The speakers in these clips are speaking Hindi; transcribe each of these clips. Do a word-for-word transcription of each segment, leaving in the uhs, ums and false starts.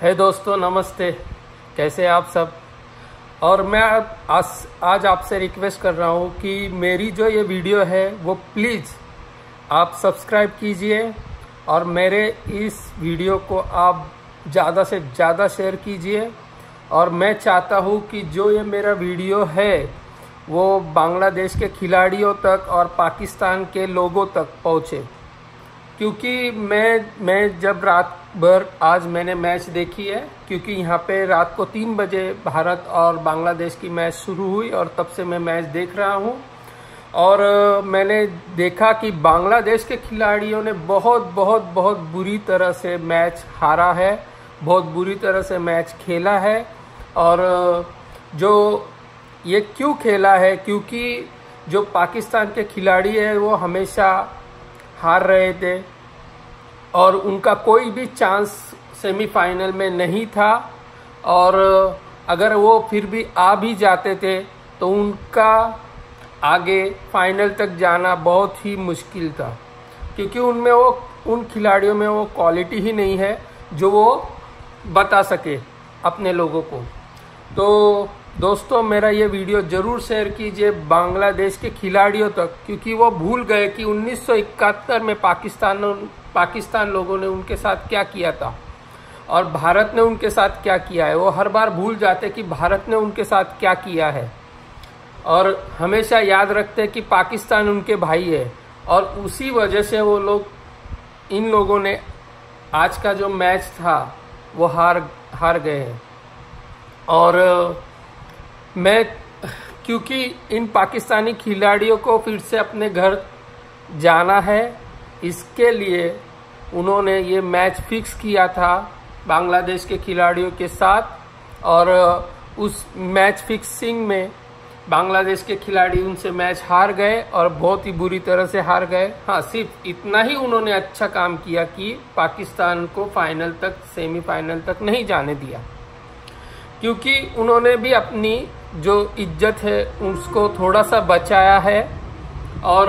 है दोस्तों, नमस्ते। कैसे आप सब। और मैं आज आज आपसे रिक्वेस्ट कर रहा हूँ कि मेरी जो ये वीडियो है वो प्लीज़ आप सब्सक्राइब कीजिए और मेरे इस वीडियो को आप ज़्यादा से ज़्यादा शेयर कीजिए। और मैं चाहता हूँ कि जो ये मेरा वीडियो है वो बांग्लादेश के खिलाड़ियों तक और पाकिस्तान के लोगों तक पहुँचे, क्योंकि मैं मैं जब रात भर आज मैंने मैच देखी है, क्योंकि यहाँ पे रात को तीन बजे भारत और बांग्लादेश की मैच शुरू हुई और तब से मैं मैच देख रहा हूँ। और मैंने देखा कि बांग्लादेश के खिलाड़ियों ने बहुत बहुत बहुत बुरी तरह से मैच हारा है, बहुत बुरी तरह से मैच खेला है। और जो ये क्यों खेला है, क्योंकि जो पाकिस्तान के खिलाड़ी है वो हमेशा हार रहे थे और उनका कोई भी चांस सेमीफाइनल में नहीं था। और अगर वो फिर भी आ भी जाते थे तो उनका आगे फाइनल तक जाना बहुत ही मुश्किल था, क्योंकि उनमें वो उन खिलाड़ियों में वो क्वालिटी ही नहीं है जो वो बता सके अपने लोगों को। तो दोस्तों, मेरा ये वीडियो ज़रूर शेयर कीजिए बांग्लादेश के खिलाड़ियों तक, क्योंकि वो भूल गए कि उन्नीस सौ इकहत्तर में पाकिस्तान पाकिस्तान लोगों ने उनके साथ क्या किया था और भारत ने उनके साथ क्या किया है। वो हर बार भूल जाते कि भारत ने उनके साथ क्या किया है और हमेशा याद रखते कि पाकिस्तान उनके भाई है। और उसी वजह से वो लोग इन लोगों ने आज का जो मैच था वो हार हार गए हैं। और मैं क्योंकि इन पाकिस्तानी खिलाड़ियों को फिर से अपने घर जाना है, इसके लिए उन्होंने ये मैच फिक्स किया था बांग्लादेश के खिलाड़ियों के साथ। और उस मैच फिक्सिंग में बांग्लादेश के खिलाड़ी उनसे मैच हार गए और बहुत ही बुरी तरह से हार गए। हाँ, सिर्फ इतना ही उन्होंने अच्छा काम किया कि पाकिस्तान को फाइनल तक सेमीफाइनल तक नहीं जाने दिया, क्योंकि उन्होंने भी अपनी जो इज्जत है उसको थोड़ा सा बचाया है। और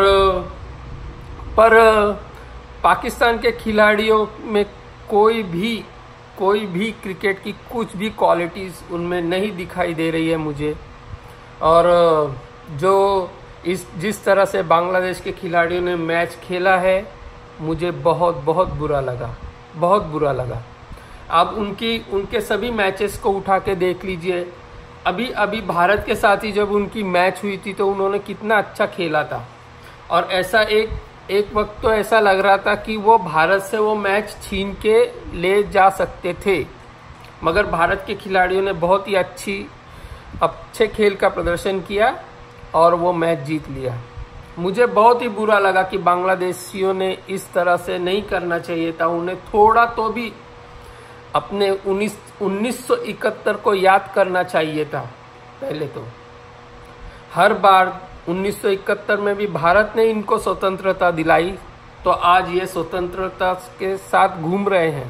पर पाकिस्तान के खिलाड़ियों में कोई भी कोई भी क्रिकेट की कुछ भी क्वालिटीज़ उनमें नहीं दिखाई दे रही है मुझे। और जो इस जिस तरह से बांग्लादेश के खिलाड़ियों ने मैच खेला है, मुझे बहुत बहुत बुरा लगा, बहुत बुरा लगा। आप उनकी उनके सभी मैचेस को उठा के देख लीजिए। अभी अभी भारत के साथ ही जब उनकी मैच हुई थी तो उन्होंने कितना अच्छा खेला था। और ऐसा एक एक वक्त तो ऐसा लग रहा था कि वो भारत से वो मैच छीन के ले जा सकते थे, मगर भारत के खिलाड़ियों ने बहुत ही अच्छी अच्छे खेल का प्रदर्शन किया और वो मैच जीत लिया। मुझे बहुत ही बुरा लगा कि बांग्लादेशियों ने इस तरह से नहीं करना चाहिए था। उन्हें थोड़ा तो भी अपने उन्नीस उन्नीस सौ इकहत्तर को याद करना चाहिए था। पहले तो हर बार उन्नीस सौ इकहत्तर में भी भारत ने इनको स्वतंत्रता दिलाई, तो आज ये स्वतंत्रता के साथ घूम रहे हैं।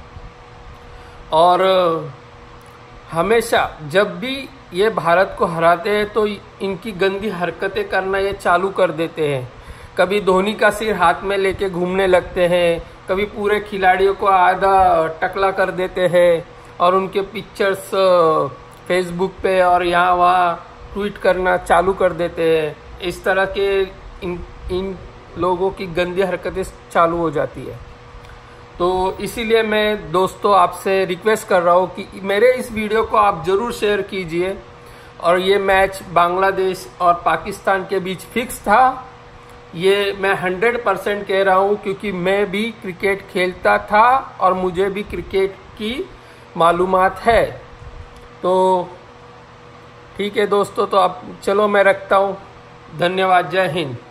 और हमेशा जब भी ये भारत को हराते हैं तो इनकी गंदी हरकतें करना ये चालू कर देते हैं। कभी धोनी का सिर हाथ में लेके घूमने लगते हैं, कभी पूरे खिलाड़ियों को आधा टकला कर देते हैं और उनके पिक्चर्स फेसबुक पे और यहाँ वहाँ ट्वीट करना चालू कर देते हैं। इस तरह के इन इन लोगों की गंदी हरकतें चालू हो जाती है। तो इसीलिए मैं दोस्तों आपसे रिक्वेस्ट कर रहा हूँ कि मेरे इस वीडियो को आप ज़रूर शेयर कीजिए। और ये मैच बांग्लादेश और पाकिस्तान के बीच फिक्स था, ये मैं हंड्रेड परसेंट कह रहा हूँ, क्योंकि मैं भी क्रिकेट खेलता था और मुझे भी क्रिकेट की मालूमात है। तो ठीक है दोस्तों, तो अब चलो मैं रखता हूँ। धन्यवाद। जय हिंद।